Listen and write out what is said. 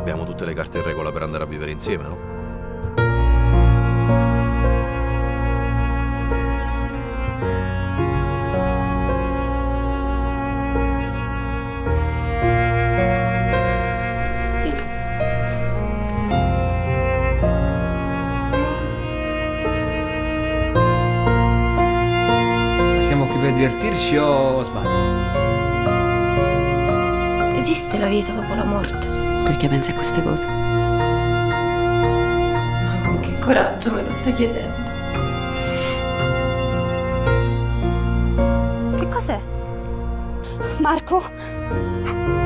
abbiamo tutte le carte in regola per andare a vivere insieme, no? Siamo qui per divertirci o sbaglio? Esiste la vita dopo la morte? Perché pensi a queste cose? Ma con che coraggio me lo stai chiedendo? Che cos'è? Marco?